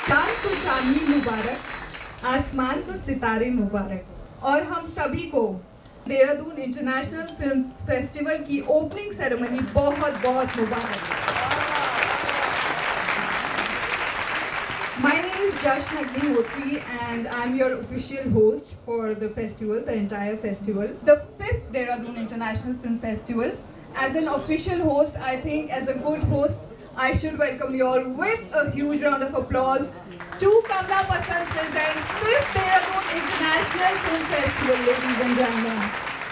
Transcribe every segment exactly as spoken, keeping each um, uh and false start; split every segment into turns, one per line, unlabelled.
चांद को चांदनी मुबारक, आसमान को सितारे मुबारक और हम सभी को देहरादून इंटरनेशनल फिल्म फेस्टिवल की ओपनिंग सेरेमनी बहुत बहुत मुबारक। My name is Jashan Agnihotri and I'm your official host for the festival, the entire festival. The fifth Dehradun International Film Festival. As an official host, I think as a good host, I should welcome you all with a huge round of applause to Kamla Pasand presents fifth Dehradun International Film Festival, ladies and gentlemen.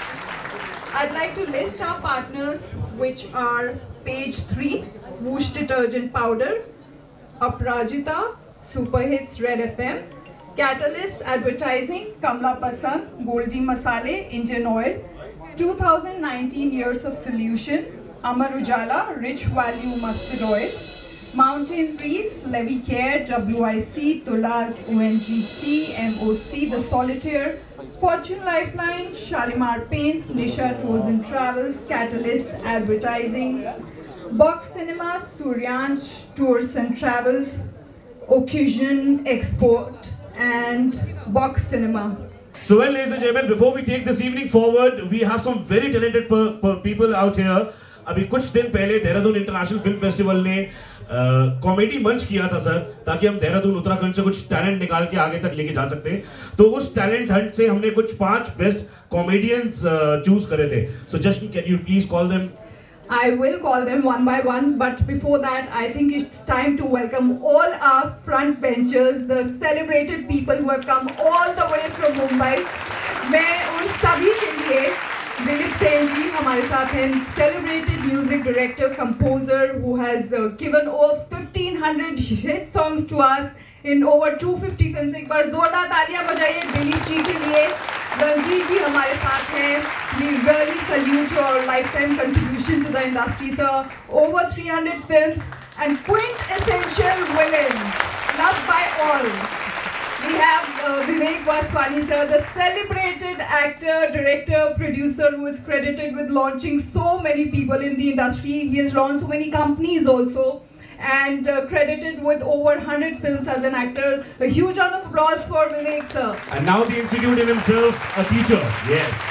I'd like to list our partners, which are page three, Whoosh Detergent Powder, Aparajita, Super Hits Red F M, Catalyst Advertising, Kamla Pasand, Goldie Masale, Indian Oil, two thousand nineteen Years of Solution, Amar Ujala, Rich Value Mustard Oil, Mountain Breeze, Levy Care, W I C, Tulas, O N G C, M O C, The Solitaire, Fortune Lifeline, Shalimar Paints, Nisha Tours and Travels, Catalyst Advertising, Box Cinema, Suryansh Tours and Travels, Occasion Export, and Box Cinema.
So well, ladies and gentlemen, before we take this evening forward, we have some very talented per, per people out here. अभी कुछ दिन पहले Dehradun international film festival ने comedy मंच किया था sir, ताकि हम देहरादून उत्तराखंड से कुछ टैलेंट निकाल के आगे तक लेके जा सकते हैं। तो उस टैलेंट हंट से हमने कुछ पांच बेस्ट कॉमेडियंस चूज करे थे। So just can you please call them?
I will call them one by one, but before that, I think it's time to welcome all our front benchers, the celebrated people who have come all the way from Mumbai. मैं उन सभी के लिए dilip ji हमारे साथ हैं, celebrated music director, composer who has uh, given over fifteen hundred hit songs to us in over two hundred fifty films. एक बार जोरदार तालियां बजाइए दिलीप जी के लिए। ranjeet ji हमारे साथ हैं. We really salute your lifetime contribution to the industry, sir. Over three hundred films and quintessential villain, loved by all. We have uh, Vivek Vaswani, sir, the celebrated actor, director, producer who is credited with launching so many people in the industry. He has launched so many companies also, and uh, credited with over one hundred films as an actor. A huge round of applause for Vivek, sir.
And now the institute in himself, a teacher. Yes.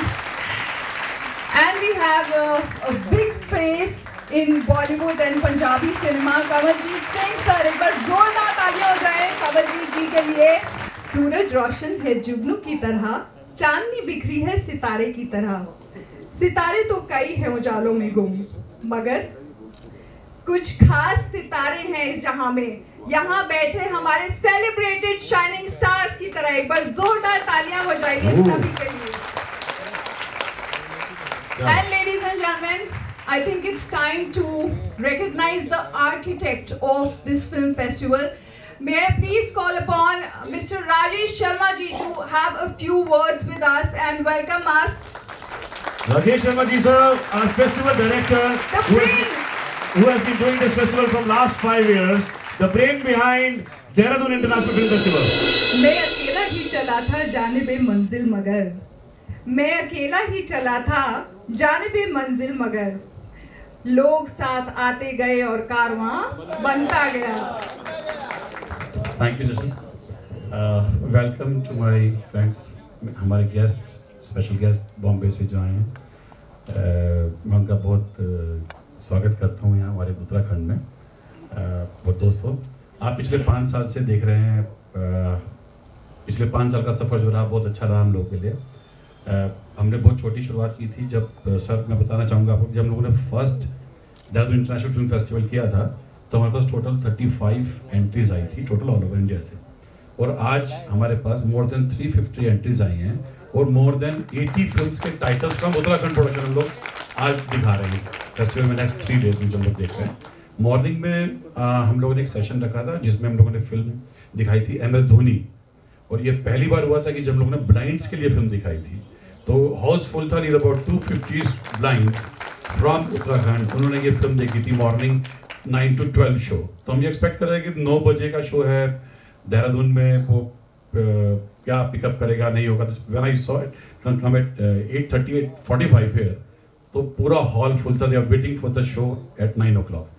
And we have a, a big face in Bollywood and Punjabi cinema, kanwaljeet Singh, sir. एक बार जोरदार तालियां हो जाए kanwaljeet जी के लिए। सूरज रोशन है जुगनू की तरह, चांदनी बिखरी है सितारे की तरह। सितारे तो कई हैं उजालों में गुम, मगर कुछ खास सितारे हैं इस जहां में। यहाँ बैठे हमारे सेलिब्रेटेड शाइनिंग स्टार्स की तरह। एक बार जोरदार तालियां हो जाइए सभी के लिए। And ladies and gentlemen, I think it's time to recognize the architect of this film festival. May I please call upon Mister Rajesh Sharma ji to have a few words with us and welcome us.
Rajesh Sharma ji, sir, our festival director, who has, who has been doing this festival from last five years, the brain behind Dehradun International Film Festival.
मैं अकेला ही चला था जानिबे मंजिल मगर, मैं अकेला ही चला था जानिबे मंजिल मगर, लोग साथ आते गए और कारवां बनता गया।
Thank you, Jashan. Uh, welcome to my friends, हमारे गेस्ट, स्पेशल गेस्ट बॉम्बे से जो आए हैं। uh, मैं उनका बहुत uh, स्वागत करता हूँ यहाँ हमारे उत्तराखंड में। uh, और दोस्तों, आप पिछले पाँच साल से देख रहे हैं, uh, पिछले पाँच साल का सफ़र जो रहा बहुत अच्छा रहा हम लोगों के लिए। uh, हमने बहुत छोटी शुरुआत की थी। जब uh, सर मैं बताना चाहूँगा आपको, जब हम लोगों ने first Dehradun international film festival किया था तो हमारे पास टोटल पैंतीस एंट्रीज आई थी टोटल ऑल ओवर इंडिया से, और आज हमारे पास मोर देन तीन सौ पचास एंट्रीज आई हैं और मोर देन अस्सी फिल्म्स के टाइटल्स फ्रॉम उत्तराखंड प्रोडक्शन हम लोग आज दिखा रहे हैं इस फेस्टिवल में। नेक्स्ट थ्री डेज में जो हम लोग देख रहे हैं, मॉर्निंग में आ, हम लोगों ने एक सेशन रखा था जिसमें हम लोगों ने फिल्म दिखाई थी एम एस धोनी, और ये पहली बार हुआ था कि जब हम लोगों ने ब्लाइंड्स के लिए फिल्म दिखाई थी। तो हाउसफुल था, near about two fifty blinds from Uttarakhand. उन्होंने ये फिल्म देखी थी morning nine to twelve show. तो हम ये एक्सपेक्ट कर रहे हैं कि नौ बजे का शो है देहरादून में, वो uh, क्या पिकअप करेगा नहीं होगा। तो when I saw it come at at thirty at forty five here, तो पूरा हॉल फुल था। They are waiting for the show at nine o'clock.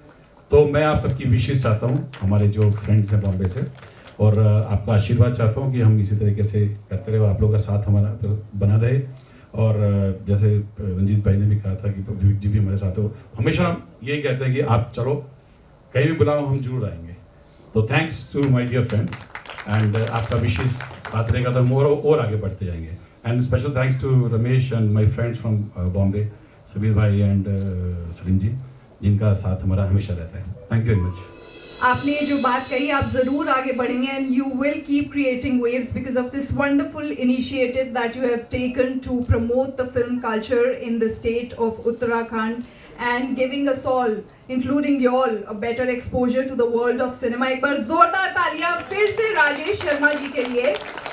तो मैं आप सबकी विशेष चाहता हूँ, हमारे जो फ्रेंड्स हैं बॉम्बे से, और आपका आशीर्वाद चाहता हूँ कि हम इसी तरीके से करते रहे और आप लोगों का साथ हमारा बना रहे। और जैसे रंजीत भाई ने भी कहा था कि विवेक जी भी हमारे साथ हो, हमेशा हम यही कहते हैं कि आप चलो कहीं भी बुलाओ, हम जरूर आएंगे। तो thanks to my dear friends, and आपका विशेष साथ रहेगा तो हम और, और आगे बढ़ते जाएंगे। And special thanks to Ramesh and my friends from Bombay, Sabir भाई एंड सलीम जी, जिनका साथ हमारा हमेशा रहता है। Thank you very much.
आपने जो बात कही, आप जरूर आगे बढ़ेंगे and you will keep creating waves because of this wonderful initiative that you have taken to promote the film culture in the state of Uttarakhand and giving us all, including you all, a better exposure to the world of cinema. एक बार जोरदार तालियां फिर से राजेश शर्मा जी के लिए।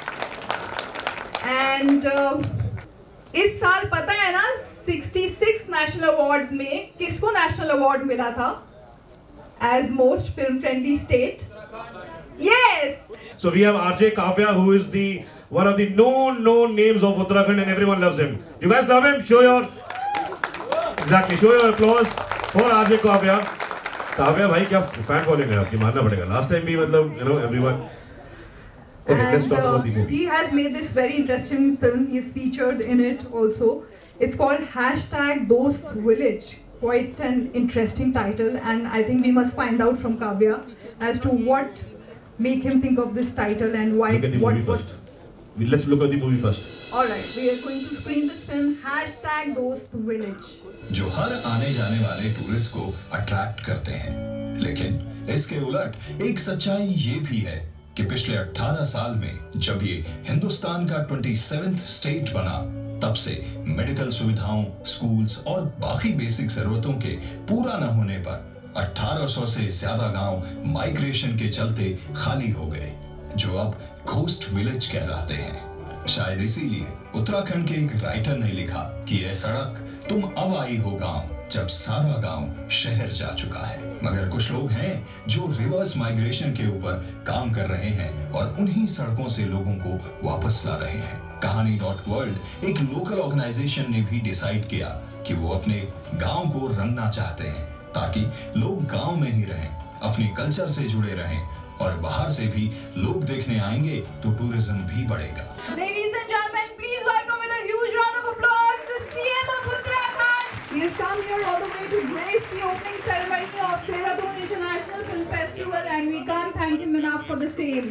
And uh, इस साल पता है ना छियासठ नेशनल अवार्ड्स में किसको नेशनल अवार्ड मिला था as most film friendly state? Yes.
So we have R J Kavya, who is the one of the known known names of Uttarakhand, and everyone loves him. You guys love him? Show your exactly show your applause for R J Kavya. Kavya भाई क्या fan following है आपकी, मानना पड़ेगा। Last time भी मतलब you know everyone. Okay,
and,
let's talk
uh,
about the movie.
He has made this very interesting film. He is featured in it also. It's called hashtag Dost Village. Quite an interesting title, and I think we must find out from Kavya as to what make him think of this title and why.
Look at the
what,
movie
what,
first. We, let's look at the movie first.
All right, we are going to screen this film. Hashtag Dost Village.
जो हर आने जाने वाले tourist को attract करते हैं, लेकिन इसके उलट एक सच्चाई ये भी है कि पिछले अठारह साल में जब ये हिंदुस्तान का सत्ताईसवां स्टेट बना, तब से मेडिकल सुविधाओं, स्कूल्स और बाकी बेसिक जरूरतों के पूरा न होने पर अठारह सौ से ज्यादा गांव माइग्रेशन के चलते खाली हो गए, जो अब घोस्ट विलेज कहलाते हैं। शायद इसीलिए उत्तराखंड के एक राइटर ने लिखा कि यह सड़क तुम अब आई हो गांव, जब सारा गांव शहर जा चुका है। मगर कुछ लोग हैं जो रिवर्स माइग्रेशन के ऊपर काम कर रहे हैं और उन्हीं सड़कों से लोगों को वापस ला रहे हैं। कहानी डॉट वर्ल्ड, एक लोकल ऑर्गेनाइजेशन ने भी डिसाइड किया कि वो अपने गांव को रंगना चाहते हैं, ताकि लोग गांव में ही रहें, अपने कल्चर से जुड़े रहें, और बाहर से भी लोग देखने आएंगे तो टूरिज्म भी बढ़ेगा।
Ladies and gentlemen, please welcome with a huge round of applause the C M of Uttarakhand. He has come here all the way to grace the opening ceremony of Dehradun International Film Festival, and we can't thank him enough for the same.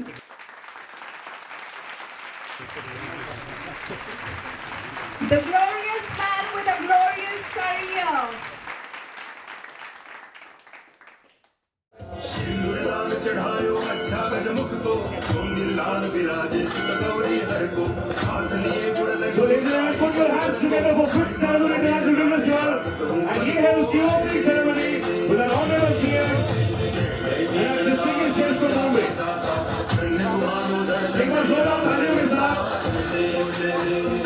The glorious man with a glorious career.
So ladies and gentlemen, put your hands together for fifth Dehradun International Film Festival, and he has the opening ceremony with an honorable C M and a distinguished guest from Mumbai. एक बार जोरदार तालियों के साथ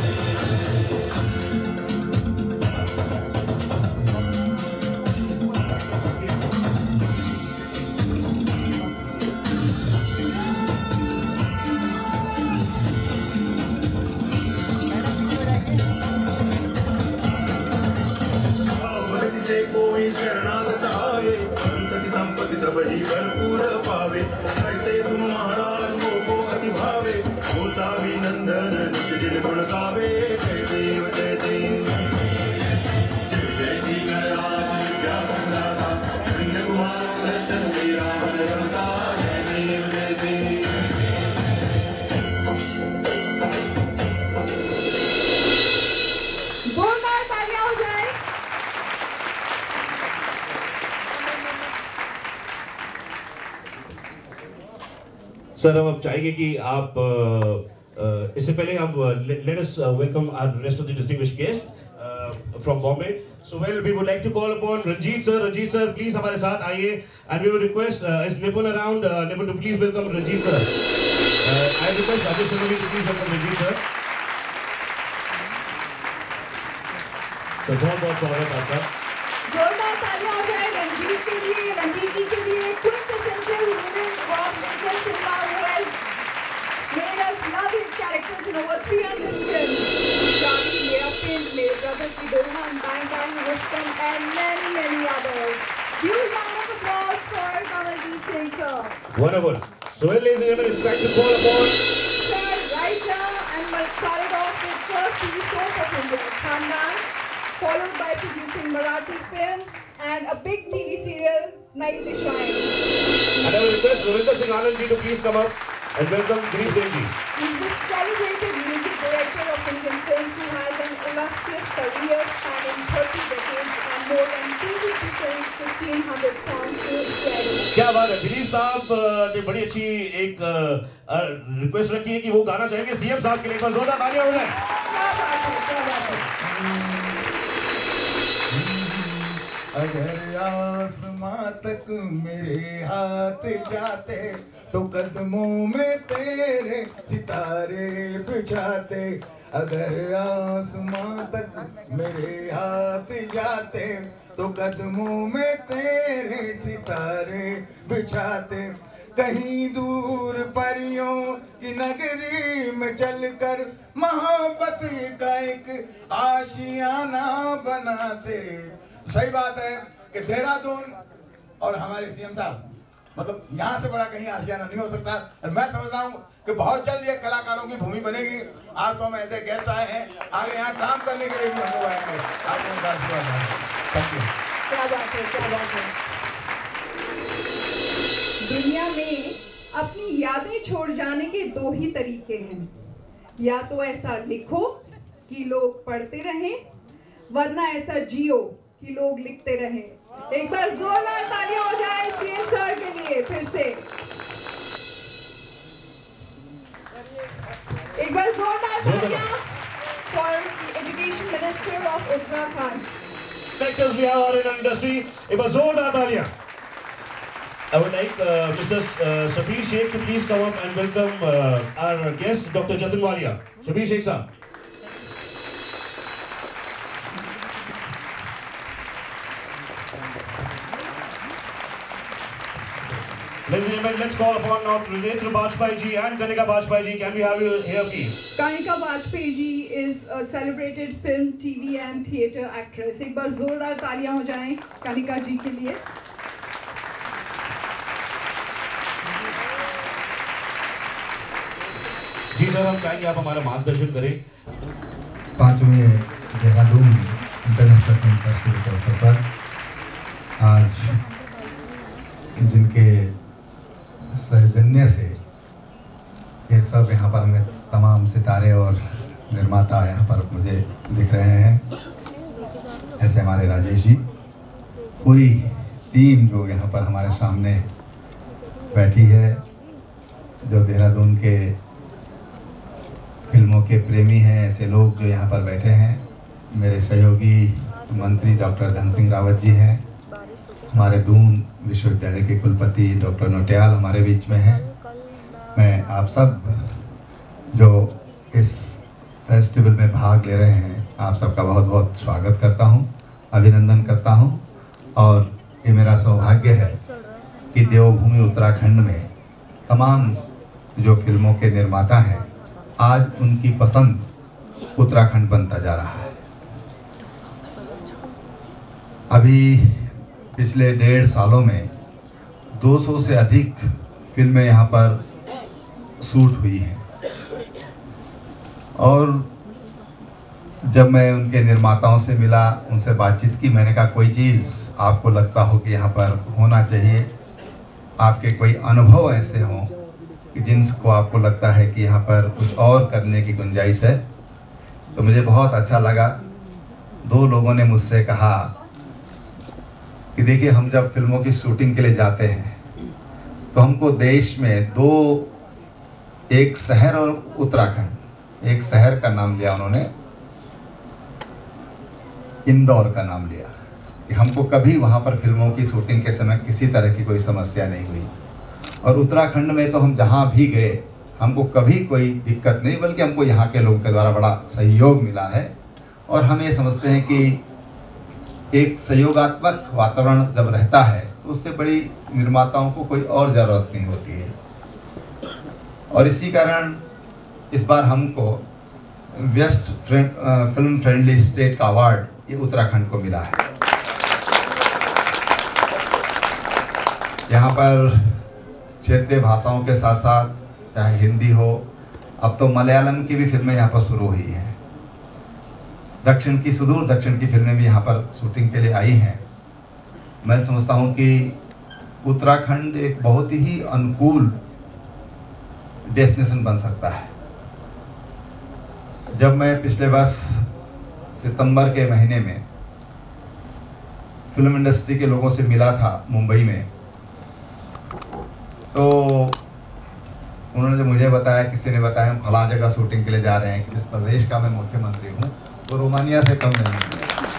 कोई शरणागत आवे, संतति संपत्ति सब ही भरपूर पावे। ऐसे तुम महाराज को अति भावे, हो सावी नंदन निज दिल गुण गावे। जय देव जय देव जय जय जी गणराज व्यासदाता, धन्य कुमारो दर्शन मेरा मन रमता। जय देव जय देव।
जोरदार तालियां हो जाए।
सर, अब आप चाहेंगे कि आप इससे पहले आप let us welcome our rest of the distinguished guest from Bombay. So well we would like to call upon Ranjeet sir. Ranjeet sir please हमारे साथ आइए, एंड वी वुड रिक्वेस्ट इस Nipun around Nipun to please welcome Ranjeet sir. I request Rajesh sir to please welcome Ranjeet sir. तो बहुत बहुत स्वागत आपका।
जोरदार तालियां हो जाए रंजीत के लिए, रंजीत जी के लिए, quintessential women of Indian cinema who has made us love his characters in over three hundred films. Shadi, Mera Pind, Mere Brother Ki Dohan, Bang Bang, Rustam, and many many others. Huge round of applause
Wonderful. So, well, ladies and gentlemen, it's time to call upon
Star writer and started off with first T V shows of India, Khandan, followed by producing Marathi films and a big T V serial, Nai Dishaएं.
And I will request Trivendra Singh Rawat to please come up and welcome Dilip Singh ji.
He is the celebrated music director of Indian films who has an illustrious career spanning thirty decades and more than two hundred films, fifteen hundred songs to his credit.
क्या बात है, दिलीप साहब ने बड़ी अच्छी एक request रखी है कि वो गाना चाहेंगे सीएम साहब के लिए। एक बार जोरदार तालियां हो जाए।
क्या बात है, क्या बात है।
अगर आसमां तक मेरे हाथ जाते तो कदमों में तेरे सितारे बिछाते। अगर आसमां तक मेरे हाथ जाते तो कदमों में तेरे सितारे बिछाते। कहीं दूर परियों की नगरी में चलकर मोहब्बत का एक आशियाना बनाते। सही बात है कि देहरादून और हमारे सीएम साहब मतलब यहाँ से बड़ा कहीं आशियाना नहीं हो सकता। और मैं समझ रहा हूँ कि बहुत जल्द ये कलाकारों की भूमि बनेगी। आज तो हम ऐसे गेस्ट आए हैं, आगे यहाँ काम करने के लिए भी हम लोग आएंगे। आपको आशीर्वाद है। Thank you.
क्या बात है, क्या बात है। दुनिया में अपनी यादें छोड़ जाने के दो ही तरीके हैं, या तो ऐसा लिखो कि लोग पढ़ते रहें, वरना ऐसा जियो कि लोग लिखते रहें। एक बार जोरदार तालियां हो जाए सीएम सर के लिए फिर से। एक बार जोरदार तालियां for education minister of Uttarakhand.
Directors we have are in our industry. एक बार जोरदार तालियां। I would like uh, Mister Uh, Shabir Sheikh to please come up and welcome uh, our guest, Doctor Jatin Walia. Shabir Sheikh sir. Ladies and gentlemen, let's call upon now Trivendra Bajpayee ji and Kanika Bajpayee ji. Can we have you here, please?
Kanika Bajpayee ji is a celebrated film, T V and theatre actress. एक बार जोरदार तालियां हो जाएं कानिका जी के लिए।
जी sir, हम चाहेंगे आप हमारा मार्गदर्शन करें।
पांचवें देहरादून इंटरनेशनल फिल्म फेस्टिवल के अवसर पर आज जिनके सौजन्य से ये सब यहाँ पर हमें तमाम सितारे और निर्माता यहाँ पर मुझे दिख रहे हैं, ऐसे हमारे राजेश जी, पूरी टीम जो यहाँ पर हमारे सामने बैठी है, जो देहरादून के फिल्मों के प्रेमी हैं, ऐसे लोग जो यहाँ पर बैठे हैं। मेरे सहयोगी मंत्री डॉक्टर धन सिंह रावत जी हैं, हमारे दून विश्वविद्यालय के कुलपति डॉक्टर नोटियाल हमारे बीच में हैं। मैं आप सब जो इस फेस्टिवल में भाग ले रहे हैं, आप सबका बहुत बहुत स्वागत करता हूं, अभिनंदन करता हूं। और ये मेरा सौभाग्य है कि देवभूमि उत्तराखंड में तमाम जो फिल्मों के निर्माता हैं, आज उनकी पसंद उत्तराखंड बनता जा रहा है। अभी पिछले डेढ़ सालों में दो सौ से अधिक फिल्में यहाँ पर शूट हुई हैं। और जब मैं उनके निर्माताओं से मिला, उनसे बातचीत की, मैंने कहा कोई चीज़ आपको लगता हो कि यहाँ पर होना चाहिए, आपके कोई अनुभव ऐसे हों कि जिनको आपको लगता है कि यहाँ पर कुछ और करने की गुंजाइश है। तो मुझे बहुत अच्छा लगा। दो लोगों ने मुझसे कहा कि देखिए, हम जब फिल्मों की शूटिंग के लिए जाते हैं तो हमको देश में दो, एक शहर और उत्तराखंड, एक शहर का नाम लिया उन्होंने, इंदौर का नाम लिया, कि हमको कभी वहाँ पर फिल्मों की शूटिंग के समय किसी तरह की कोई समस्या नहीं हुई। और उत्तराखंड में तो हम जहाँ भी गए हमको कभी कोई दिक्कत नहीं, बल्कि हमको यहाँ के लोगों के द्वारा बड़ा सहयोग मिला है। और हम ये समझते हैं कि एक सहयोगात्मक वातावरण जब रहता है तो उससे बड़ी निर्माताओं को कोई और ज़रूरत नहीं होती है। और इसी कारण इस बार हमको बेस्ट फिल्म फ्रेंडली स्टेट का अवार्ड ये उत्तराखंड को मिला है। यहाँ पर क्षेत्रीय भाषाओं के साथ साथ चाहे हिंदी हो, अब तो मलयालम की भी फिल्में यहाँ पर शुरू हुई हैं। दक्षिण की, सुदूर दक्षिण की फिल्में भी यहाँ पर शूटिंग के लिए आई हैं। मैं समझता हूँ कि उत्तराखंड एक बहुत ही अनुकूल डेस्टिनेशन बन सकता है। जब मैं पिछले वर्ष सितंबर के महीने में फिल्म इंडस्ट्री के लोगों से मिला था मुंबई में, तो उन्होंने जो मुझे बताया, किसी ने बताया हम फला जगह शूटिंग के लिए जा रहे हैं, कि इस प्रदेश का मैं मुख्यमंत्री हूँ, तो रोमानिया से कम नहीं है।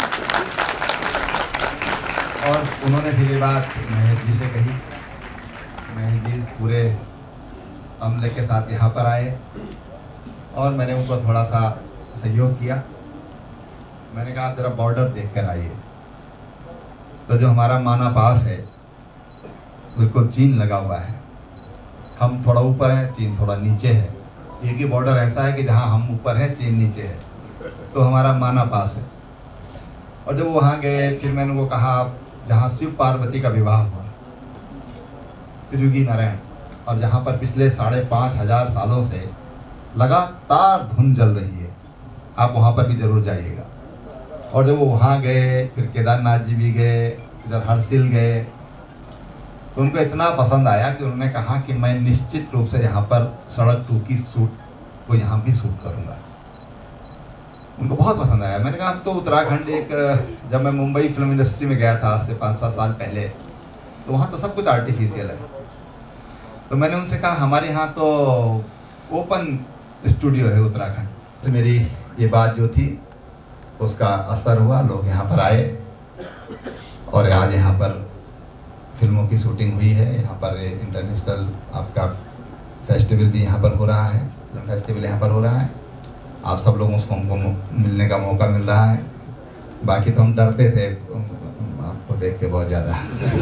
और उन्होंने फिर ये बात महेश जी से कही। महेश जी पूरे अमले के साथ यहाँ पर आए और मैंने उनको थोड़ा सा सहयोग किया। मैंने कहा आप जरा बॉर्डर देख कर आइए। तो जो हमारा माना पास है बिल्कुल चीन लगा हुआ है, हम थोड़ा ऊपर हैं, चीन थोड़ा नीचे है। एक ही बॉर्डर ऐसा है कि जहाँ हम ऊपर हैं चीन नीचे है, तो हमारा माना पास है। और जब वहाँ गए फिर मैंने उनको कहा जहाँ शिव पार्वती का विवाह हुआ, त्रियुगी नारायण, और जहाँ पर पिछले साढ़े पाँच हजार सालों से लगातार धुन जल रही है, आप वहाँ पर भी जरूर जाइएगा। और जब वो वहाँ गए, फिर केदारनाथ जी भी गए, इधर हरसिल गए, तो उनको इतना पसंद आया कि उन्होंने कहा कि मैं निश्चित रूप से यहाँ पर सड़क टू की शूट को यहाँ भी शूट करूँगा। उनको बहुत पसंद आया। मैंने कहा तो उत्तराखंड एक, जब मैं मुंबई फिल्म इंडस्ट्री में गया था आज से पाँच सात साल पहले, तो वहाँ तो सब कुछ आर्टिफिशियल है। तो मैंने उनसे कहा हमारे यहाँ तो ओपन स्टूडियो है उत्तराखंड। तो मेरी ये बात जो थी उसका असर हुआ, लोग यहाँ पर आए और आज यहाँ पर फिल्मों की शूटिंग हुई है। यहाँ पर इंटरनेशनल आपका फेस्टिवल भी यहाँ पर हो रहा है, फिल्म फेस्टिवल यहाँ पर हो रहा है। आप सब लोगों को हमको मिलने का मौका मिल रहा है। बाकी तो हम डरते थे आपको देख के बहुत ज़्यादा।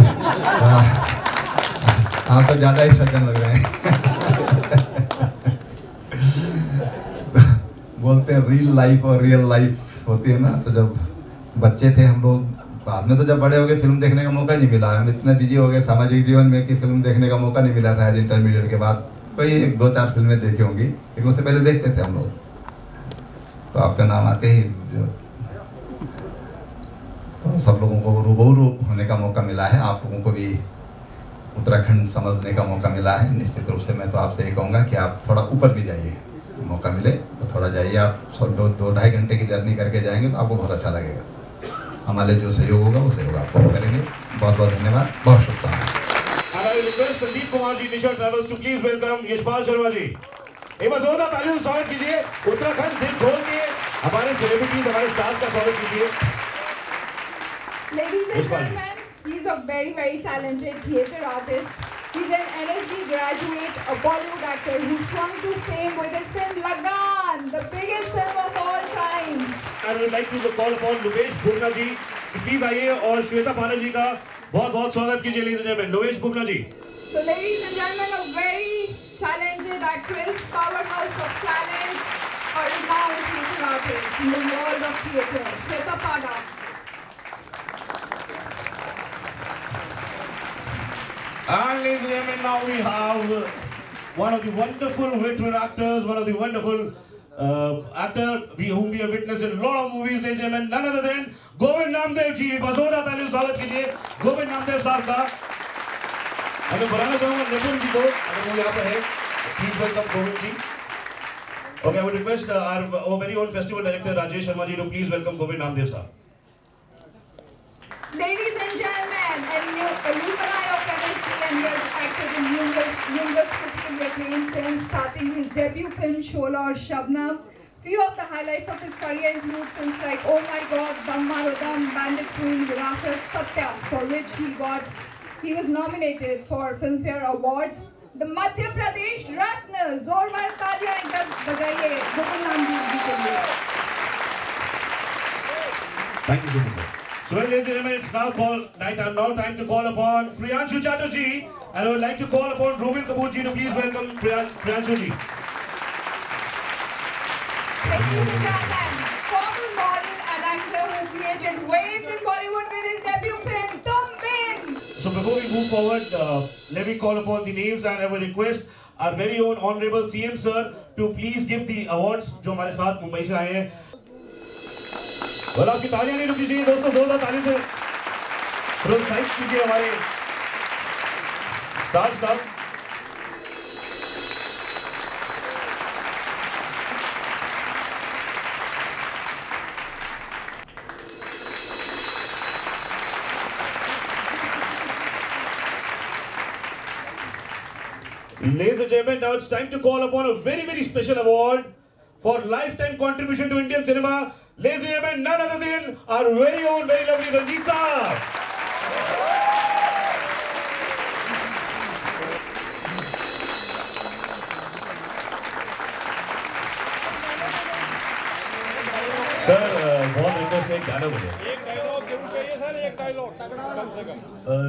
आप तो ज़्यादा ही सज्जन लग रहे हैं। बोलते हैं रियल लाइफ और रियल लाइफ होती है ना। तो जब बच्चे थे हम लोग, बाद में तो जब बड़े हो गए फिल्म देखने का मौका नहीं मिला। हम इतने बिजी हो गए सामाजिक जीवन में कि फिल्म देखने का मौका नहीं मिला। शायद इंटरमीडिएट के बाद कोई एक दो चार फिल्में देखी होंगी, लेकिन उससे पहले देखते थे हम लोग। तो आपका नाम आते ही जो तो सब लोगों को रूबरू होने का मौका मिला है। आप लोगों को भी उत्तराखंड समझने का मौका मिला है। निश्चित रूप से मैं तो आपसे ये कहूँगा कि आप थोड़ा ऊपर भी जाइए, मौका मिले तो थोड़ा जाइए। आप दो दो ढाई घंटे की जर्नी करके जाएंगे तो आपको बहुत अच्छा लगेगा। हमारे जो सहयोग होगा वो सहयोग आपको करेंगे। बहुत बहुत धन्यवाद, बहुत शुभकामनाएं।
Sandeep Kumar ji Nisha travels to please welcome Yashpal Sharma ji. एक बार जोरदार तालियों से स्वागत कीजिए। उत्तराखंड दिल खोल के हमारे सेलिब्रिटीज, हमारे स्टार्स का स्वागत कीजिए।
Ladies and gentlemen, he's a very very talented theatre artist. He's an N S D graduate, a Bollywood actor who swung to fame with his film Lagan, the biggest film of all time.
I would like to call upon Lovesh Bhumna ji, please आइए और श्वेता पानल जी का बहुत बहुत स्वागत कीजिए। Ladies and gentlemen, Lovesh Bhumna ji.
So ladies and gentlemen, a very talented actress, powerhouse of talent, a renowned theatre artist in the world of theatre, Shweta Pada.
And ladies and gentlemen, now we have one of the wonderful veteran actors, one of the wonderful uh, actor we, whom we have witnessed in a lot of movies, ladies and gentlemen, none other than Govind Namdev ji। Basoda तालियों स्वागत कीजिए गोविंद नामदेव साहब का। मैं बुलाना चाहूँगा निपुण जी को, अगर वो यहाँ पर है, please welcome Govind ji. Okay, I would request uh, our, our very own festival director Rajesh Sharma ji to please welcome Govind Namdev sir.
Ladies and gentlemen, a new alumni of N S D and has acted in numerous, numerous critically acclaimed films, starting his debut film Shola or Shabnam. Few of the highlights of his career include films like Oh My God, Dam Maro Dam, Bandit Queen, Virasat, Satya, for which he got, he was nominated for Filmfare Awards. The Madhya Pradesh Ratna, Zorwar Talia Inter Bagaiye, Govind Namdev ji ke liye.
Thank you so much, sir. So, well, ladies and gentlemen, it's now call, night, and now time to call upon Priyanshu Chatterjee, and I would like to call upon Ruben Kapoor ji to please welcome Priyan, Priyanshu ji.
Ladies and gentlemen, former model and actor who created waves in Bollywood with his debut film Tum Bin,
So before we move forward, uh, let me call upon the names and I will request our very own Honorable C M Sir to please give the awards जो हमारे साथ मुंबई से आए हैं. वाला आपकी तालियां नहीं रुकी चाहिए दोस्तों, जोरदार ताली से प्रोत्साहित कीजिए हमारे star staff. Ladies and gentlemen, now it's time to call upon a very, very special award for lifetime contribution to Indian cinema. Ladies and gentlemen, none other than our very own, very lovely Ranjeet sir. Sir, बहुत request है, एक गाना बोलो. एक dialogue जरूर चाहिए sir, एक dialogue तगड़ा कम से कम.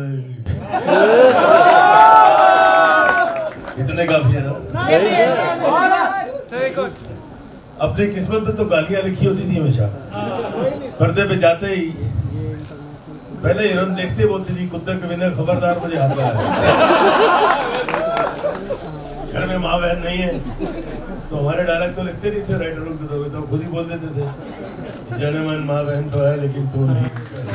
इतने काफी है ना. अपनी किस्मत में तो गालियां लिखी होती थी हमेशा. पर्दे पे जाते ही पहले हीरोइन देखते बोलती थी कुत्ते के बिना खबरदार मुझे हाथ लगा. घर में माँ बहन नहीं है तो हमारे डायलॉग तो लिखते नहीं थे राइटरों के तो खुद ही बोल देते थे जनमन माँ बहन तो है लेकिन तू नहीं.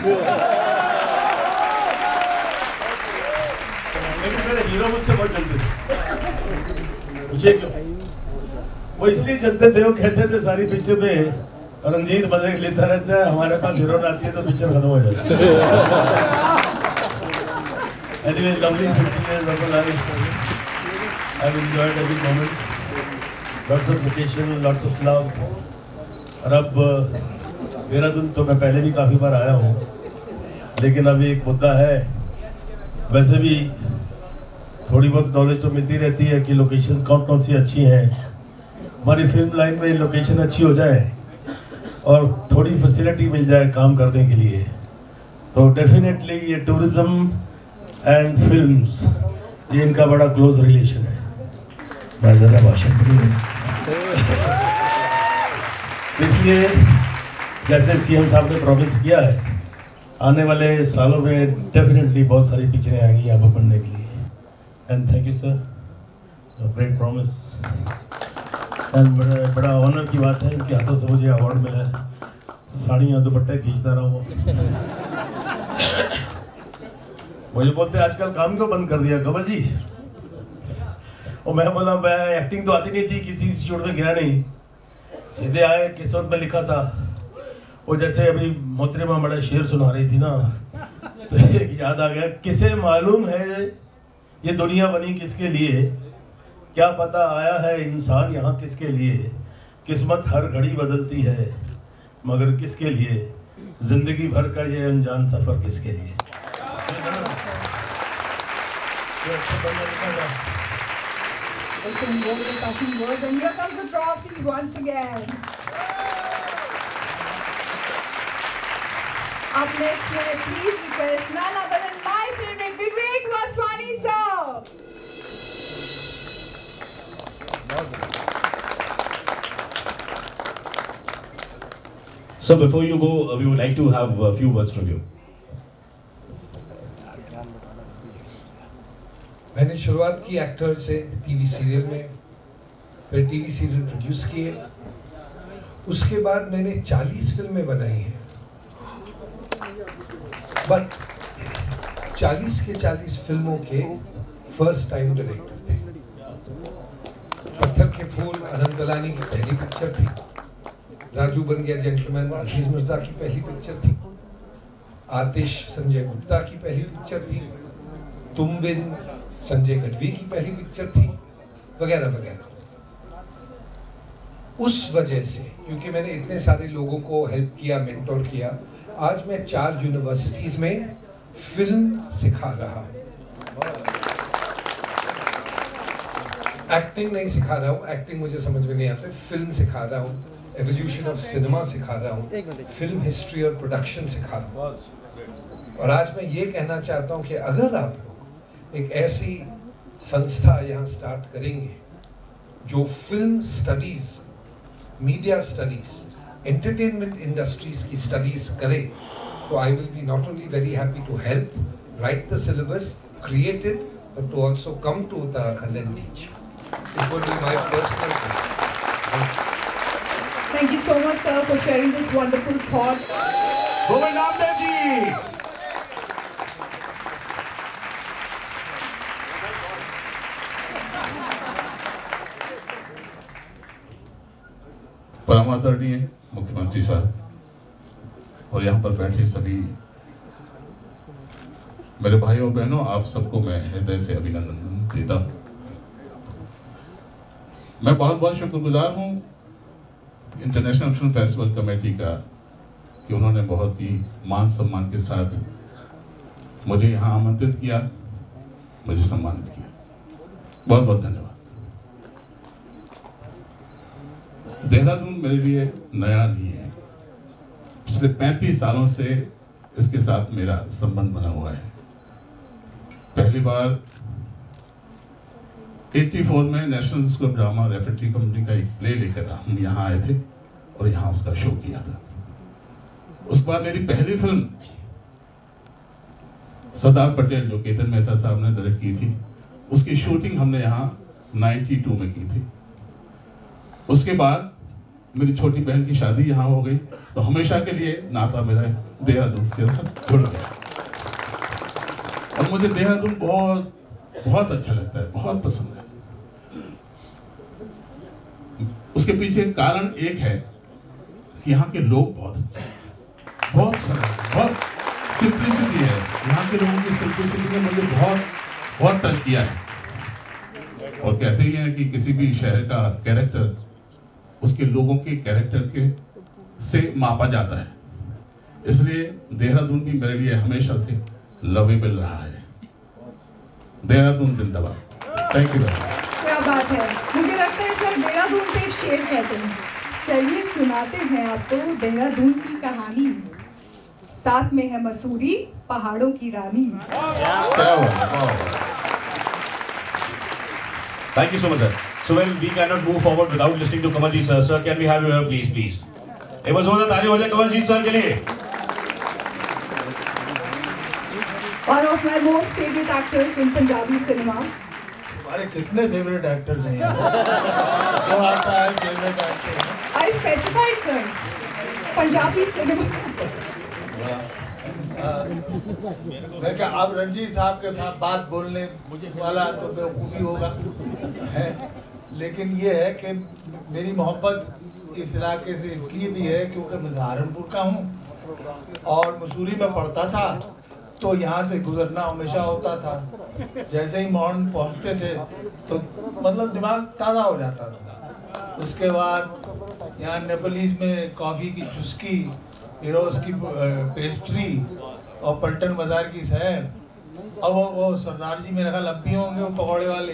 लेकिन मेरे हीरो मुझसे बहुत जलते थे. पूछे क्यों? वो इसलिए चलते थे, वो कहते थे सारी पिक्चर में रंजीत बदल लेता रहता है, हमारे पास हीरोइन आती है तो पिक्चर खत्म हो जाती है. Anyway, lovely fifty years of life. I've enjoyed every moment. Lots of vacation, lots of love. और अब देहरादून तो मैं पहले भी काफी बार आया हूँ, लेकिन अभी एक मुद्दा है. वैसे भी थोड़ी बहुत नॉलेज तो मिलती रहती है कि लोकेशंस कौन कौन सी अच्छी हैं. हमारी फिल्म लाइन में लोकेशन अच्छी हो जाए और थोड़ी फैसिलिटी मिल जाए काम करने के लिए तो डेफिनेटली ये टूरिज्म एंड फिल्म्स ये इनका बड़ा क्लोज रिलेशन है. मैं ज़्यादा भाषण नहीं इसलिए जैसे सीएम साहब ने प्रॉमिस किया है आने वाले सालों में डेफिनेटली बहुत सारी पिक्चरें आएंगी यहाँ पर बनने के लिए. And thank you sir, great promise. And बड़ा बड़ा ऑनर की बात है इनके हाथों से मुझे अवार्ड मिला है. साड़ियाँ दुपट्टे खींचता रहा हूँ. मुझे बोलते आजकल काम क्यों बंद कर दिया कमल जी. और मैं बोला मैं एक्टिंग तो आती नहीं थी, किसी इंस्टीट्यूट में गया नहीं, सीधे आए किस्मत में लिखा था. वो जैसे अभी मोहतरमा बड़ा शेर सुना रही थी ना तो एक याद आ गया. किसे मालूम है ये दुनिया बनी किसके लिए, क्या पता आया है इंसान यहाँ किसके लिए. किस्मत हर घड़ी बदलती है मगर किसके लिए, जिंदगी भर का ये अनजान सफर किसके लिए.
Up next, may I please request none other than my favorite Vivek Vaswani sir.
So before you go, uh, we would like to have a few words from you.
मैंने शुरुआत की एक्टर से टीवी सीरियल में, फिर TV serial produce किए. उसके बाद मैंने चालीस फिल्में बनाई हैं. बट चालीस के चालीस फिल्मों के फर्स्ट टाइम डायरेक्टर थे. पत्थर के फूल अनंत गलानी की पहली पिक्चर थी. राजू बन गया जेंटलमैन अजीज मिर्जा की पहली पिक्चर थी. आतिश संजय गुप्ता की पहली पिक्चर थी. तुम बिन संजय गढ़वी की पहली पिक्चर थी, वगैरह वगैरह. उस वजह से क्योंकि मैंने इतने सारे लोगों को हेल्प किया, मेंटोर किया, आज मैं चार यूनिवर्सिटीज में फिल्म सिखा रहा हूँ. एक्टिंग नहीं सिखा रहा हूँ, एक्टिंग मुझे समझ में नहीं आते. फिल्म सिखा रहा हूँ, एवोल्यूशन ऑफ सिनेमा सिखा रहा हूँ, फिल्म हिस्ट्री और प्रोडक्शन सिखा रहा हूँ. और आज मैं ये कहना चाहता हूँ कि अगर आप लोग एक ऐसी संस्था यहाँ स्टार्ट करेंगे जो film studies, media studies, entertainment industries की स्टडीज करे तो I will be not only very happy to help write the syllabus, create it, but to also come to Uttarakhand and teach. It would be my personal thing.
Thank you so much, sir, for sharing this wonderful thought.
Govinda ji.
परमादरणीय मुख्यमंत्री साहब और यहाँ पर बैठे सभी मेरे भाइयों और बहनों, आप सबको मैं हृदय से अभिनंदन देता हूँ। मैं बहुत बहुत शुक्रगुजार हूँ इंटरनेशनल फिल्म फेस्टिवल कमेटी का कि उन्होंने बहुत ही मान सम्मान के साथ मुझे यहाँ आमंत्रित किया, मुझे सम्मानित किया। बहुत बहुत धन्यवाद। देहरादून मेरे लिए नया नहीं है, पिछले पैंतीस सालों से इसके साथ मेरा संबंध बना हुआ है। पहली बार चौरासी में national school drama repertory company का एक प्ले लेकर हम यहाँ आए थे और यहाँ उसका शो किया था। उसके बाद मेरी पहली फिल्म सरदार पटेल जो केतन मेहता साहब ने डायरेक्ट की थी, उसकी शूटिंग हमने यहाँ बानवे में की थी। उसके बाद मेरी छोटी बहन की शादी यहाँ हो गई, तो हमेशा के लिए नाता मेरा देहरादून के साथ जुड़ गया और मुझे देहरादून बहुत बहुत अच्छा लगता है, बहुत पसंद है। उसके पीछे कारण एक है कि यहाँ के लोग बहुत अच्छे हैं, बहुत सरल, बहुत सिंप्लिसिटी है। यहाँ के लोगों की सिंप्लिसिटी ने मुझे बहुत बहुत टच किया है। और कहते ही हैं कि किसी भी शहर का कैरेक्टर उसके लोगों के कैरेक्टर के से मापा जाता है, इसलिए देहरादून भी मेरे लिए हमेशा से लवेबल रहा है। देहरादून जिंदाबाद। Thank you.
क्या बात है, मुझे लगता है सर देहरादून पे एक शेर कहते हैं। चलिए सुनाते हैं आपको देहरादून की कहानी, साथ में है मसूरी पहाड़ों की रानी।
Thank you so much, sir. So well, we cannot move forward without listening to Kanwaljeet sir. Sir, can we have you here, please, please? एक बार जोरदार ताली हो जाए Kanwaljeet sir के लिए।
One of my most favorite actors in Punjabi cinema.
हमारे कितने फेवरेट एक्टर्स हैं यहाँ? जो आता है favourite actor.
I specified sir, Punjabi cinema.
मैं क्या अब रंजीत साहब के साथ बात बोलने वाला तो बेवकूफ़ी होगा है, लेकिन ये है कि मेरी मोहब्बत इस इलाके से इसलिए भी है क्योंकि मैं सहारनपुर का हूँ और मसूरी में पढ़ता था, तो यहाँ से गुजरना हमेशा होता था। जैसे ही मॉर्न पहुँचते थे तो मतलब दिमाग ताज़ा हो जाता था। उसके बाद यहाँ नेपोलीज में कॉफ़ी की चुस्की, हिरोज की पेस्ट्री और पलटन बाजार की सैर, और वो वो सरदार जी मेरे ख्याल अब भी होंगे वो पकौड़े वाले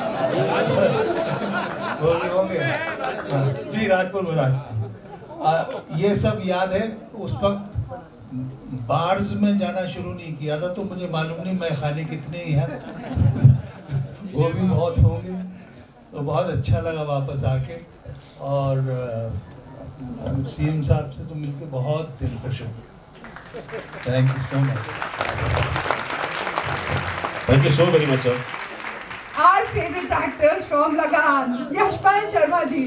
वो भी होंगे जी, राजपुर में राज। ये सब याद है। उस वक्त बार्स में जाना शुरू नहीं किया था तो मुझे मालूम नहीं मैं खाने कितने ही हैं वो भी बहुत होंगे। तो बहुत अच्छा लगा वापस आके, और सीएम साहब से तो मिलके बहुत दिल खुश हो। Thank you so much.
Thank you so very much, sir.
Our favorite actors from Lagan, Yashpal Sharma ji.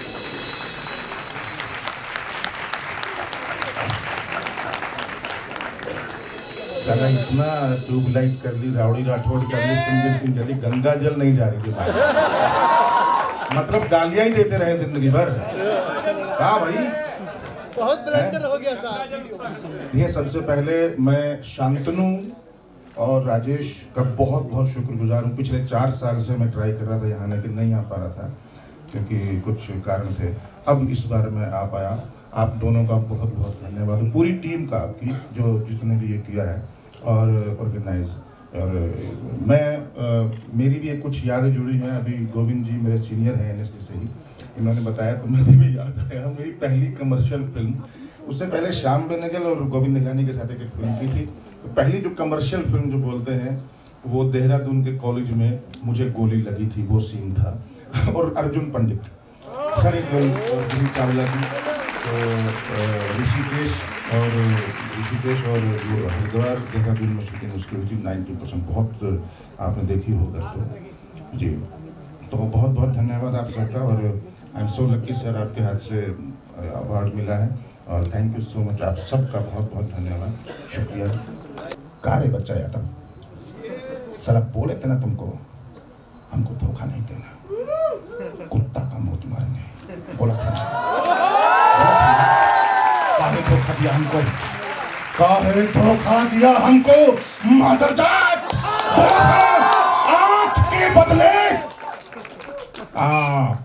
साला इतना ट्यूबलाइट कर ली, रावड़ी राठौड़ कर ली, सिंह सिंह कर ली, गंगा जल नहीं जा रही थी भाई। मतलब गालियां ही देते रहे जिंदगी भर। हाँ भाई,
बहुत ब्लेंडर हो गया था।
ये सबसे पहले मैं शांतनु और राजेश का बहुत बहुत शुक्रगुजार हूँ। पिछले चार साल से मैं ट्राई कर रहा था यहाँ, लेकिन नहीं आ पा रहा था क्योंकि कुछ कारण थे। अब इस बार मैं आ पाया। आप दोनों का बहुत बहुत धन्यवाद, पूरी टीम का आपकी जो जिसने भी ये किया है और ऑर्गेनाइज। और मैं आ, मेरी भी एक कुछ यादें जुड़ी हैं। अभी गोविंद जी मेरे सीनियर हैं एनएसडी से ही, इन्होंने बताया तो मुझे भी याद आया। मेरी पहली कमर्शियल फिल्म, उससे पहले श्याम बेनेगल और गोविंद निगरानी के साथ एक फिल्म की थी। तो पहली जो कमर्शियल फिल्म जो बोलते हैं वो देहरादून के कॉलेज में मुझे गोली लगी थी, वो सीन था। और अर्जुन पंडित सर एक चावला की, तो ऋषिकेश और ऋषिकेश और जो हरिद्वार देहरादून में शूटिंग उसकी हुई थी नाइन्टी परसेंट, बहुत आपने देखी होगा तो जी। तो बहुत बहुत धन्यवाद आप सबका, और I am so lucky sir आपके हाथ से अवार्ड मिला है, और थैंक यू सो मच आप सबका बहुत बहुत धन्यवाद, शुक्रिया। कहा रे बच्चा यादव, साला बोले थे ना तुमको हमको धोखा नहीं देना, कुत्ता का मौत मारेंगे, बोला था काहे धोखा दिया हमको, काहे धोखा दिया हमको मादरजात, बोला था आंख के बदले आंख।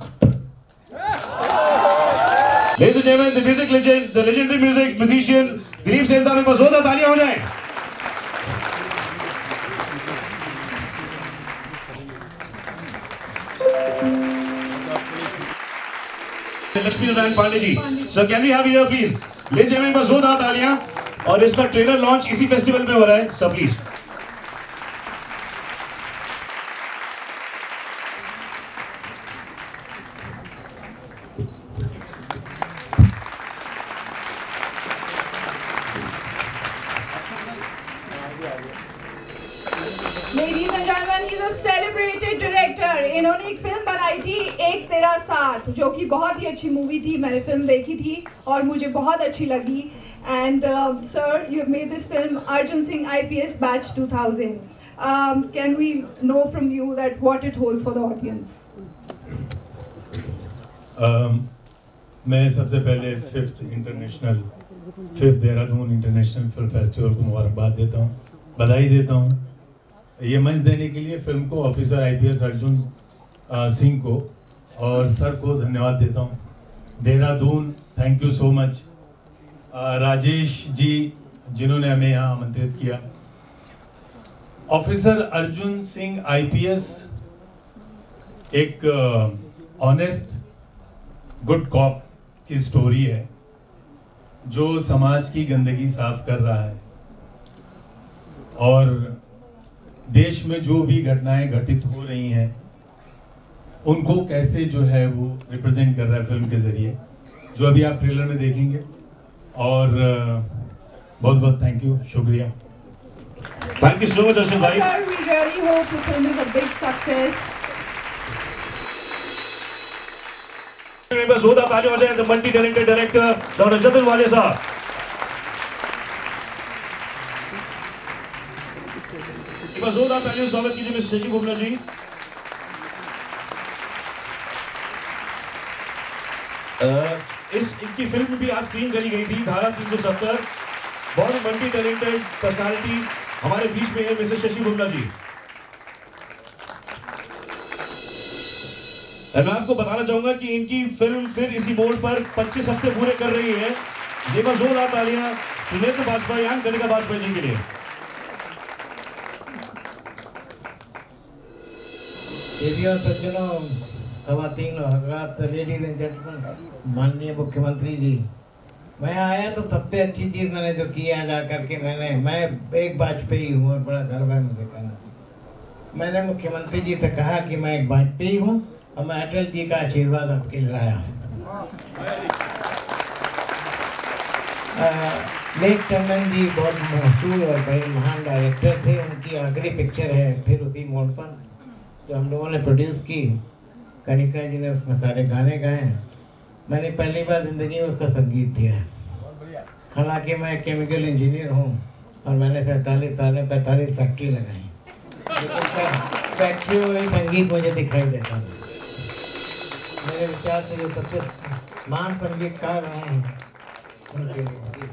Ladies and gentlemen, the music legend, the legendary music musician Dilip Sen साहब, एक बार जोरदार तालियां हो जाएं। Lakshmi Narayan Pandey ji, sir can we have here please, ladies and gentleman, बस जोरदार तालियां। और इसका ट्रेलर लॉन्च इसी फेस्टिवल में हो रहा है, sir please.
Ladies and gentlemen, he's a celebrated director. इन्होंने एक फिल्म बनाई थी एक तेरा साथ, जो कि बहुत ही अच्छी मूवी थी, मैंने फिल्म देखी थी और मुझे बहुत अच्छी लगी। And uh, sir, you made this film Arjun Singh I P S Batch two thousand. Um, can we know from you that what it holds for the audience?
um, मैं सबसे पहले fifth international fifth Dehradun international film festival को मुबारकबाद देता हूँ, बधाई देता हूँ ये मंच देने के लिए। फिल्म को ऑफिसर आईपीएस अर्जुन सिंह को और सर को धन्यवाद देता हूँ। Dehradun, thank you so much. Rajesh ji जिन्होंने हमें यहाँ आमंत्रित किया। ऑफिसर अर्जुन सिंह आईपीएस एक ऑनेस्ट गुड कॉप की स्टोरी है जो समाज की गंदगी साफ कर रहा है और देश में जो भी घटनाएं घटित हो रही हैं उनको कैसे जो है वो रिप्रेजेंट कर रहा है फिल्म के जरिए, जो अभी आप ट्रेलर में देखेंगे। और बहुत बहुत थैंक यू, शुक्रिया।
Thank you so much Arjun भाई।
Sir, we really hope the film is a big success.
बस जोरदार तालियां हो जाए the multi talented director doctor Jatin वाले साहब। बस जोरदार तालियों स्वागत कीजिए मिस्टर शशि बुबला जी। इस इनकी फिल्म भी आज स्क्रीन करी गई थी, धारा तीन सौ सत्तर। बहुत ही मल्टी टैलेंटेड पर्सनालिटी हमारे बीच में है मिस्टर शशि बुबला जी। मैं आपको बताना चाहूंगा कि इनकी फिल्म फिर इसी बोर्ड पर पच्चीस हफ्ते पूरे कर रही है। ये बस जोरदार तालियां त्रिवेंद्र बाजपेयी यान कनिका बाजपेयी जी के लिए।
सज्जनों, खवातीन और हज़रात, लेडीज एंड जेंटलमैन, माननीय मुख्यमंत्री जी, मैं आया तो सबसे अच्छी चीज़ मैंने जो किया जा करके मैंने मैं एक वाजपेयी हूँ और बड़ा गर्व है मुझे कहना। मैंने मुख्यमंत्री जी से कहा कि मैं एक वाजपेयी हूँ और मैं अटल जी का आशीर्वाद आपके लिए लाया हूँ। लेक टंडन जी बहुत मशहूर और बड़े महान डायरेक्टर थे। उनकी आखिरी पिक्चर है फिर उसी मोड़ पर, जो हम लोगों ने प्रोड्यूस की। कनिका जी ने उसमें सारे गाने गाए। मैंने पहली बार ज़िंदगी में उसका संगीत दिया है। हालांकि मैं केमिकल इंजीनियर हूँ और मैंने सैंतालीस साल में पैंतालीस फैक्ट्री लगाई, लेकिन फैक्ट्रियों में संगीत मुझे दिखाई देता है। मेरे विचार से जो सबसे महान संगीतकार रहे हैं उनके लिए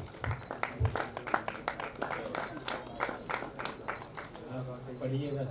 पढ़िएगा।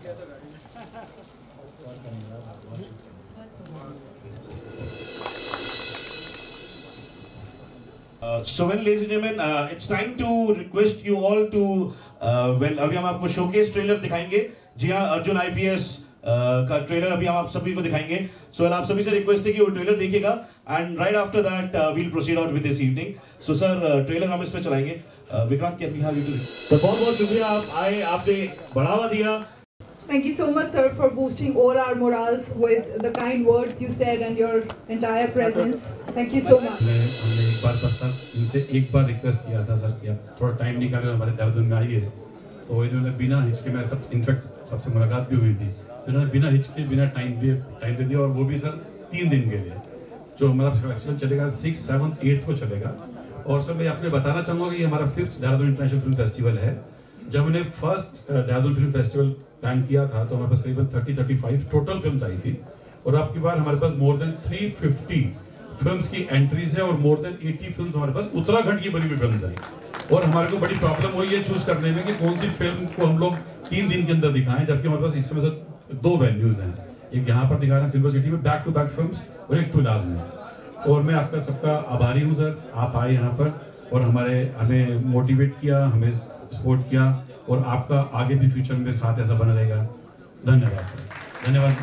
Uh, so well, ladies and gentlemen, uh, it's time to request you all to uh, well, अभी हम आपको शोकेस ट्रेलर दिखाएंगे। जी हाँ, अर्जुन आईपीएस uh, का ट्रेलर अभी हम आप सभी को दिखाएंगे। सो so, well, आप सभी से रिक्वेस्ट है कि वो ट्रेलर देखिएगा and right after that we'll proceed out with this evening. So sir, trailer हम इस पे चलाएंगे। Vikrant, can we have you too? तो बहुत बहुत शुक्रिया, आप आए, आपने बढ़ावा दिया।
Thank you so much, sir, for boosting all our morals with the kind words you said and your entire presence. Thank you so much.
हमने एक बार बस सर इनसे एक बार रिक्वेस्ट किया था सर कि आप थोड़ा टाइम निकाल कर हमारे देहरादून में आइए, तो इन्होंने बिना हिचके में सब इनफैक्ट सबसे मुलाकात भी हुई थी, तो इन्होंने बिना हिचके बिना टाइम दिए टाइम दे दिया, और वो भी सर तीन दिन के लिए। जो हमारा फेस्टिवल चलेगा सिक्स सेवन्थ एट्थ को चलेगा। और सर मैं आपको बताना चाहूँगा कि हमारा fifth Dehradun international film festival है। जब हमने first Dehradun film festival plan किया था तो हमारे पास करीबन thirty thirty five total films आई थी, और आपकी बार हमारे पास more than three fifty films की एंट्रीज है, और मोर देन एटी फिल्म्स हमारे पास उत्तराखंड की बनी हुई फिल्म्स आई। और हमारे को बड़ी प्रॉब्लम हुई ये चूज करने में कि कौन सी फिल्म को हम लोग तीन दिन के अंदर दिखाएं, जबकि हमारे पास इस समय से दो वेन्यूज हैं, एक यहाँ पर दिखा रहे हैं सिल्वर सिटी में बैक टू बैक फिल्म्स, और एक तुलास में। और मैं आपका सबका आभारी हूँ सर, आप आए यहाँ पर और हमारे हमें मोटिवेट किया, हमें सपोर्ट किया, और आपका आगे भी फ्यूचर में साथ ऐसा बना रहेगा। धन्यवाद सर, धन्यवाद।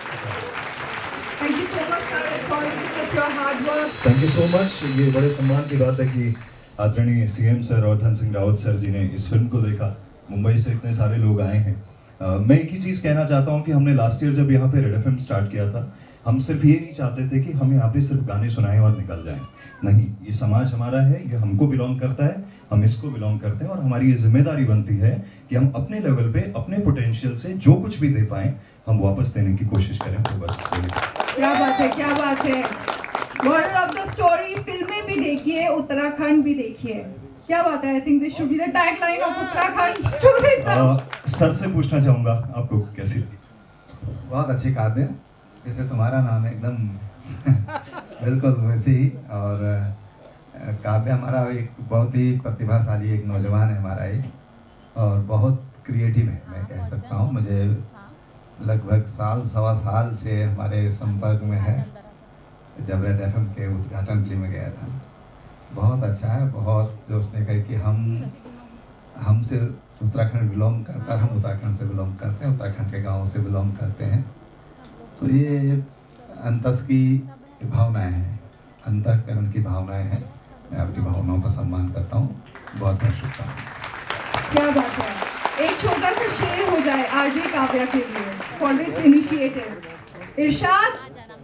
Thank you so much, sir. It's all because of your hard work.
Thank you so much. ये बड़े सम्मान की बात है कि आदरणीय सीएम सर और धन सिंह रावत सर जी ने इस फिल्म को देखा, मुंबई से इतने सारे लोग आए हैं। uh, मैं एक ही चीज़ कहना चाहता हूँ कि हमने लास्ट ईयर जब यहाँ पे रेड एफएम स्टार्ट किया था, हम सिर्फ ये नहीं चाहते थे कि हम यहाँ पे सिर्फ गाने सुनाएं और निकल जाएं। नहीं, ये समाज हमारा है, ये हमको बिलोंग करता है, हम इसको बिलोंग करते हैं, और हमारी ये जिम्मेदारी बनती है कि हम अपने लेवल पे अपने पोटेंशियल से जो कुछ भी दे पाएं हम वापस देने की कोशिश करें। तो बस
क्या बात है, क्या बात है। मोरल ऑफ द स्टोरी, फिल्में भी देखिए, उत्तराखंड भी देखिए। क्या बात है। I think this should be the tagline of Uttarakhand tourism.
Sir से पूछना चाहूँगा आपको कैसी लगी?
बहुत अच्छी काव्य, जैसे तुम्हारा नाम है एकदम बिल्कुल वैसे ही। और काव्य हमारा एक बहुत ही प्रतिभाशाली एक नौजवान है हमारा एक, और बहुत क्रिएटिव है मैं कह सकता हूँ। मुझे लगभग साल सवा साल से हमारे संपर्क में है, जब रेड एफ एम के उद्घाटन के लिए मैं गया था। बहुत अच्छा है, बहुत जो उसने कहा कि हम हम सिर्फ उत्तराखंड बिलोंग करता है, हम उत्तराखंड से बिलोंग करते हैं, उत्तराखंड के गाँव से बिलोंग करते हैं। तो ये अंतस की भावनाएं हैं, अंतःकरण की भावनाएं हैं। मैं आपकी भावनाओं का सम्मान करता हूँ। बहुत बहुत शुभकामनाएं।
क्या बात है। एक छोटा सा शेर हो जाए आरजे काव्या के लिए फॉर दिस इनिशिएटिव। इरशाद,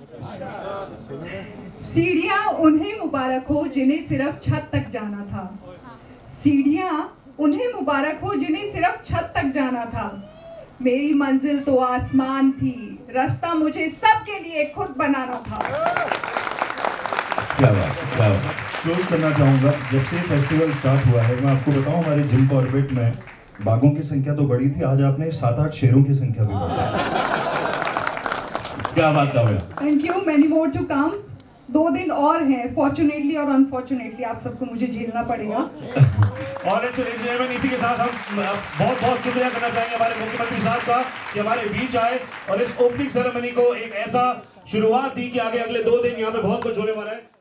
सीढ़ियाँ उन्हें मुबारक हो जिन्हें सिर्फ छत तक जाना था। सीढ़ियाँ उन्हें मुबारक हो जिन्हें सिर्फ छत तक जाना था। मेरी मंजिल तो आसमान थी, रास्ता मुझे सबके लिए खुद बनाना था।
क्या बात, क्या बात। क्लोज करना चाहूँगा, जब से फेस्टिवल स्टार्ट हुआ है मैं आपको बताऊँ हमारे जिम कॉर्बेट में बाघों की संख्या तो बढ़ी थी, आज आपने सात आठ शेरों की संख्या भी बढ़ी। क्या बात है।
Thank you, many more to come. दो दिन और हैं, फॉर्चुनेटली और अनफॉर्चुनेटली आप सबको मुझे झेलना पड़ेगा।
और इसी के साथ हम बहुत बहुत शुक्रिया करना चाहेंगे हमारे मुख्यमंत्री साहब का कि हमारे बीच आए और इस ओपनिंग सेरेमनी को एक ऐसा शुरुआत दी कि आगे अगले दो दिन यहाँ पे बहुत कुछ होने वाला है।